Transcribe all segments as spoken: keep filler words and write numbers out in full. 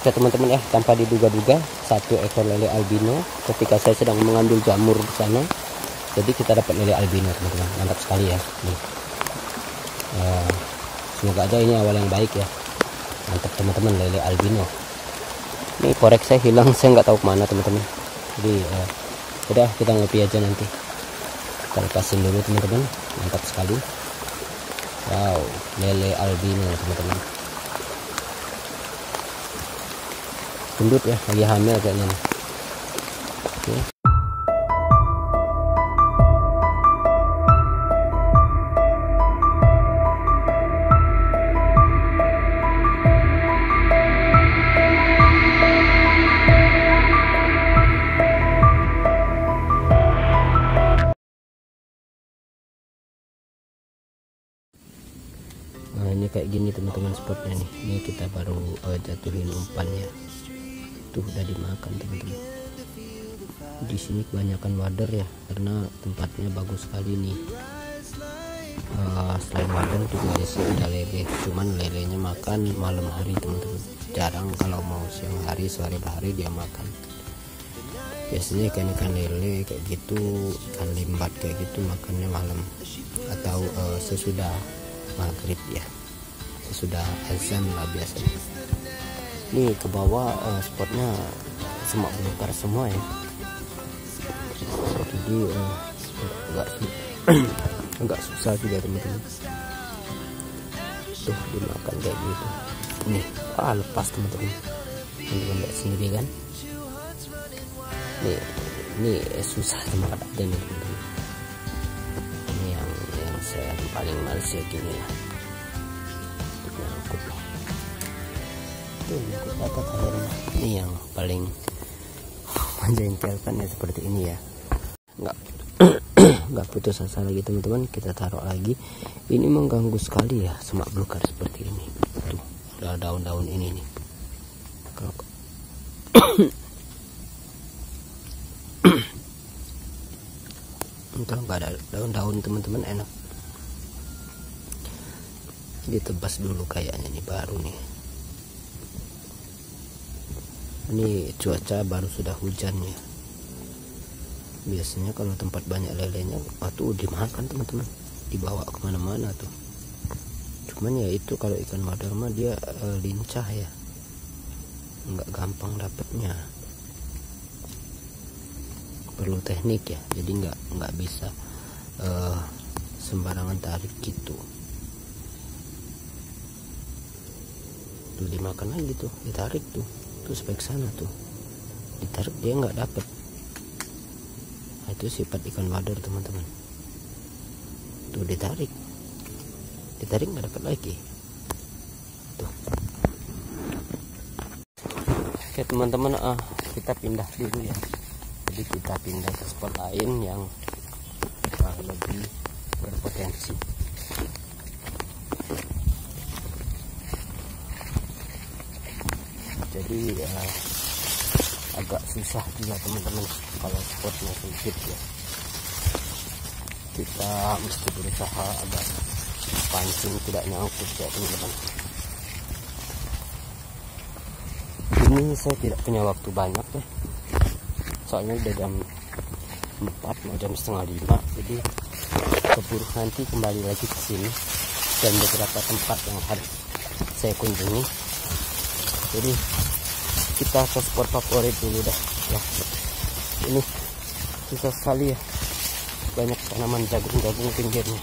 Oke teman-teman ya, tanpa diduga-duga satu ekor lele albino ketika saya sedang mengambil jamur di sana. Jadi kita dapat lele albino teman-teman, mantap sekali ya. Nih. Uh, semoga aja ini awal yang baik ya. Mantap teman-teman, lele albino. Ini korek saya hilang, saya nggak tahu kemana teman-teman. Jadi uh, udah kita ngopi aja nanti. Kita lepasin dulu teman-teman, mantap sekali. Wow, lele albino teman-teman. Gendut ya, lagi hamil kayaknya nih. Oke. Nah ini kayak gini teman-teman spotnya nih. Ini kita baru uh, jatuhin umpannya. Tuh udah dimakan teman-teman. Di sini kebanyakan wader ya, karena tempatnya bagus sekali nih. Uh, selain wader juga di sini ada lele, cuman lelenya makan malam hari teman-teman. Jarang kalau mau siang hari, sore hari dia makan. Biasanya ikan-ikan lele kayak gitu, ikan limbat kayak gitu makannya malam atau uh, sesudah maghrib ya, sesudah azan lah biasanya. Ini ke bawah uh, spotnya semak belukar semua ya, jadi uh, agak agak susah juga teman-teman. Tuh dimakan kayak gitu nih. Ah lepas teman-teman, teman-teman lihat sendiri kan. Nih ini susah tempat aja nih teman-teman. Ini yang yang saya paling males ya gini lah, nyangkut nih. Tuh nyangkut dapat akhirnya. Ini yang paling menjengkelkan ya, seperti ini ya. Nggak nggak putus asa lagi teman-teman, kita taruh lagi. Ini mengganggu sekali ya semak belukar seperti ini. Tuh ada daun-daun ini nih. Kalau kalau nggak ada daun-daun teman-teman enak ditebas dulu kayaknya nih, baru nih. Ini cuaca baru sudah hujan ya. Biasanya kalau tempat banyak lelenya waktu dimakan teman-teman, dibawa kemana-mana tuh. Cuman ya itu kalau ikan wader mah dia e, lincah ya, nggak gampang dapetnya, perlu teknik ya. Jadi nggak nggak bisa e, sembarangan tarik gitu. Tuh dimakan lagi tuh, ditarik tuh, tuh sampai ke sana tuh, ditarik dia nggak dapet. Nah, itu sifat ikan wader teman-teman. Tuh ditarik, ditarik nggak dapat lagi. Tuh. Oke teman-teman, ah kita pindah dulu ya. Jadi kita pindah ke spot lain yang ah, lebih berpotensi. Jadi uh, agak susah juga teman-teman kalau spotnya sedikit ya. Kita mesti berusaha agar pancing tidak nyangkut ya teman-teman. Ini saya tidak punya waktu banyak ya, soalnya udah jam empat mau jam setengah lima. Jadi keburu nanti kembali lagi ke sini dan beberapa tempat yang harus saya kunjungi. Jadi kita ke spot favorit dulu dah ya. Ini susah sekali ya, banyak tanaman jagung-jagung pinggirnya.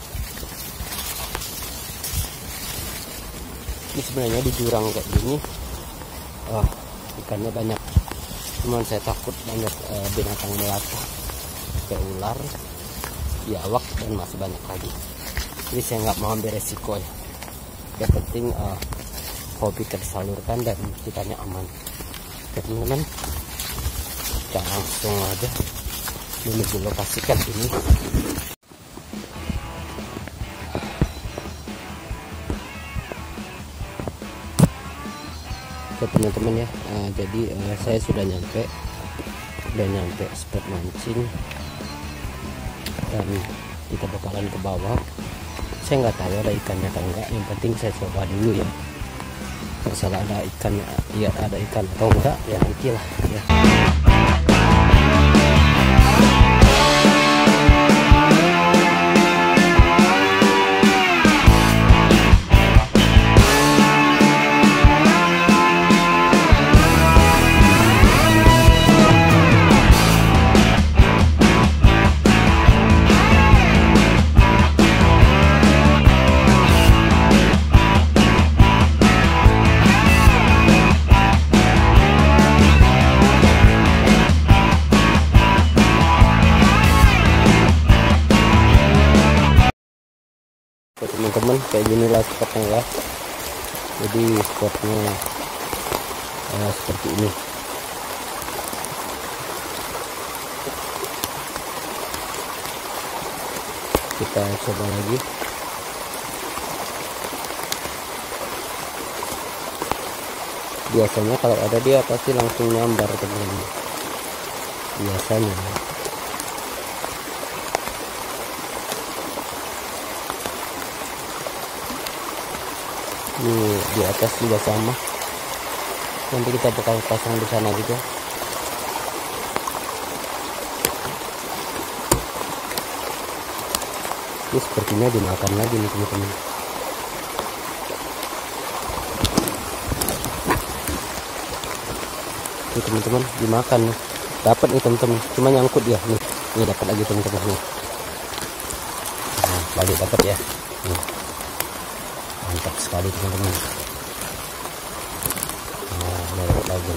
Ini sebenarnya di jurang kayak gini oh, ikannya banyak, cuman saya takut banyak uh, binatang melata kayak ular, biawak, dan masih banyak lagi. Jadi saya nggak mau ambil resiko ya. Yang penting uh, hobi tersalurkan dan kitanya aman. Oke teman-teman, kita langsung aja menuju lokasi kan ini. Oke teman-teman ya, uh, jadi uh, saya sudah nyampe udah nyampe spot mancing dan kita bakalan ke bawah. Saya nggak tahu ada ikannya atau enggak, yang penting saya coba dulu ya. Masalah ada ikan ya, ada ikan atau enggak ya itulah ya. Teman-teman, kayak gini lah spotnya ya. Jadi spotnya eh, seperti ini. Kita coba lagi. Biasanya kalau ada dia pasti langsung nyambar teman-teman. Biasanya. Ini di atas juga sama. Nanti kita bakal pasang di sana juga. Ini sepertinya dimakan lagi nih teman-teman. Ini teman-teman dimakan nih. Dapat nih teman-teman. Cuma nyangkut ya nih. Ini dapat lagi teman-teman nih. Nah, balik dapat ya. Nih. Mantap sekali teman-teman. Nah, lewat lagi.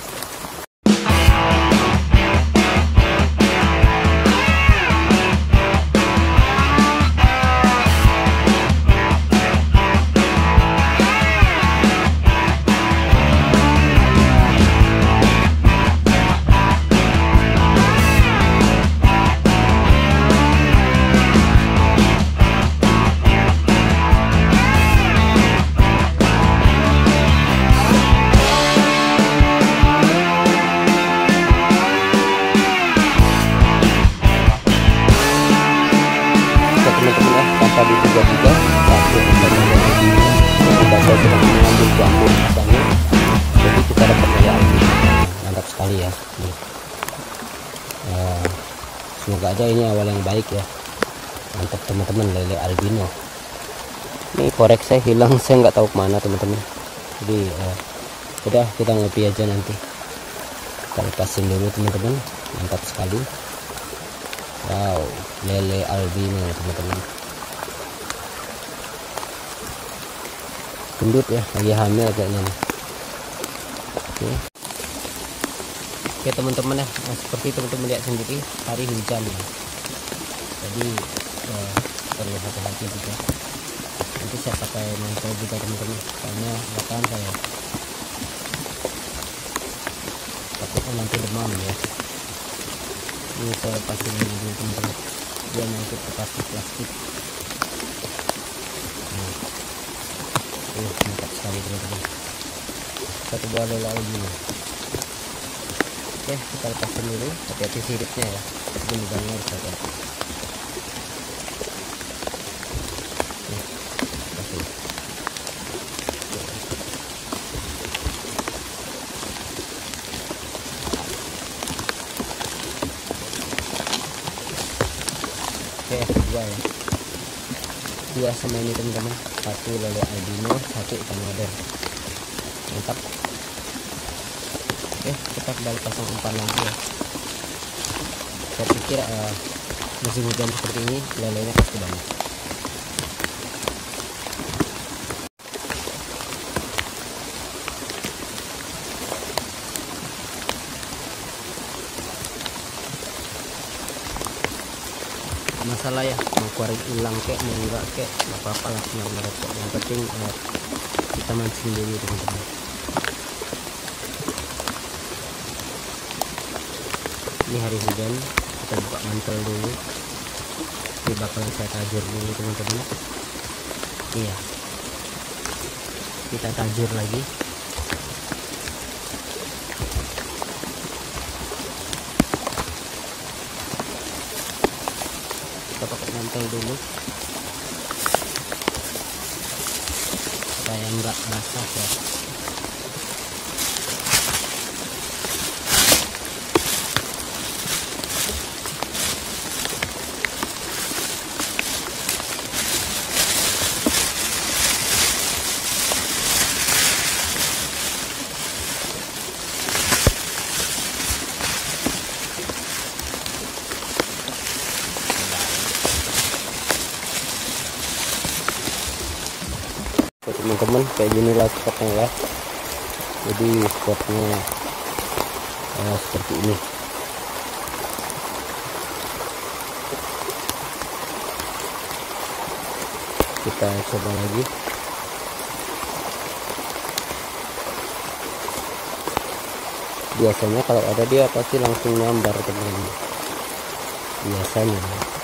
Teman-teman ya, tanpa diduga-duga satu umpan yang lebih tidak saya sedang mengambil jambu misalnya, jadi kita dapat lele albino. Mantap sekali ya. Nih. Nah, semoga aja ini awal yang baik ya. Mantap teman-teman, lele albino. Ini korek saya hilang, saya nggak tahu kemana teman-teman. Jadi eh, udah kita ngopi aja nanti. Kita lepasin dulu teman-teman. Mantap sekali. Wow, lele albino teman-teman. Gendut ya, lagi hamil kayaknya nih. Oke, Oke teman-teman ya, nah, seperti teman-teman lihat sendiri hari hujan ya. Jadi eh, perlu hati-hati juga. Nanti saya pakai mantel juga teman-teman, karena bakalan saya takutnya nanti demam ya. Ini saya pasang dulu teman-teman, dia nyangkut ke plastik-plastik. Nah, uh, mantap sekali teman-teman. Satu buah lele albino. Oke, kita lepasin dulu, hati-hati siripnya ya, tapi lubangnya harus hati-hati. Oke, dua ya, dua sama ini teman-teman, satu lele albino, satu ikan wader. Mantap. Oke, kita kembali pasang umpan lagi ya. Saya pikir uh, musim hujan seperti ini lelenya pasti banyak. Masalah ya, mau keluarin hilang kek mau enggak kek nggak apa-apa lah, yang merokok yang penting uh, kita mancing dulu teman-teman. Ini hari hujan, kita buka mantel dulu. Ini bakalan saya tajur dulu teman-teman. Iya, kita tajur lagi. Kita pakai mantel dulu supaya enggak basah ya. teman-teman, kayak ginilah spotnya ya. Jadi spotnya uh, seperti ini. Kita coba lagi. Biasanya kalau ada dia pasti langsung nyambar teman-teman, biasanya.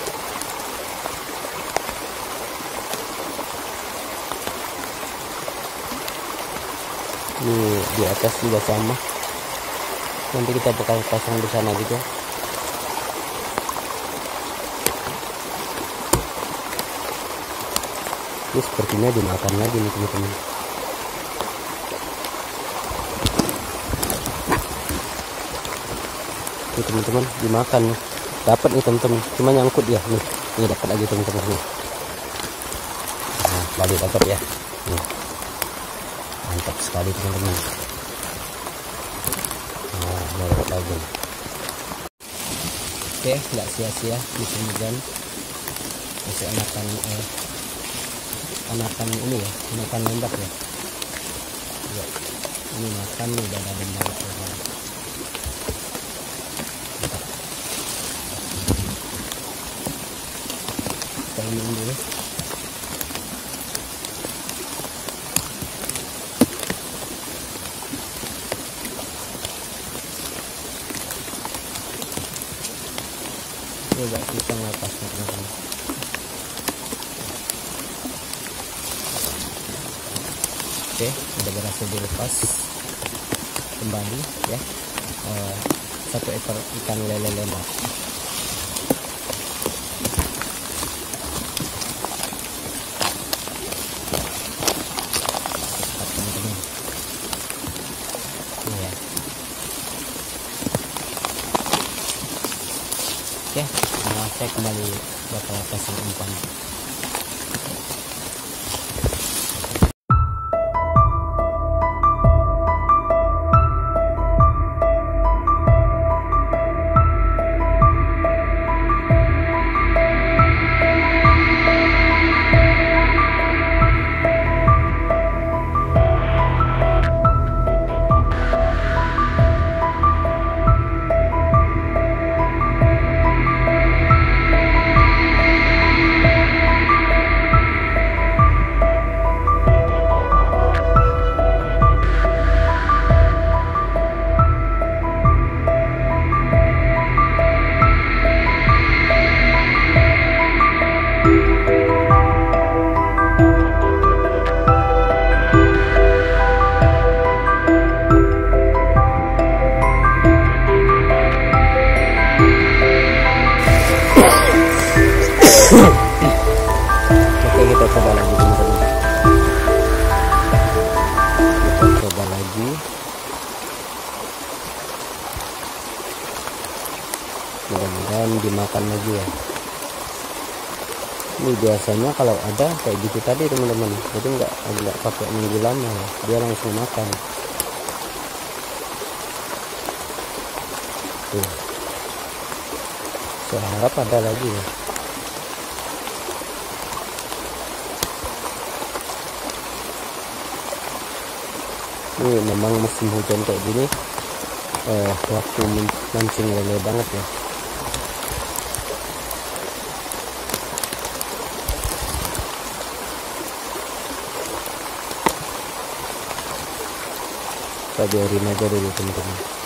Ini di atas juga sama, nanti kita bakal pasang di sana juga. Ini sepertinya dimakan lagi nih teman-teman. Ini teman-teman dimakan nih, dapat nih teman-teman, cuma nyangkut ya nih. Ini dapat lagi teman-teman nih. Nah, balik dapat ya nih. Mantap sekali teman-teman. Nah, dapat lagi. Oke, nggak sia-sia musim hujan. Masih anakan eh, anakan ini ya, anakan lembab ya. Ya, ini makan nih udah ada banget ya. Kita ini dulu. Ini agak susah lepasnya teman-teman. Oke, udah berhasil dilepas kembali ya. Uh, satu ekor ikan lele lembab. Teman-teman. Ya. Oke, nah, saya kembali bakal pasang umpan. Oke, kita coba lagi teman-teman. Kita coba lagi. Mudah-mudahan dimakan lagi ya. Ini biasanya kalau ada kayak gitu tadi teman-teman, jadi nggak nggak pakai nunggu lama ya, dia langsung makan. Tuh. Saya harap ada lagi ya. Ini memang musim hujan kayak gini, eh, waktu mancing lele banget ya. Kita biarin aja dulu teman-teman.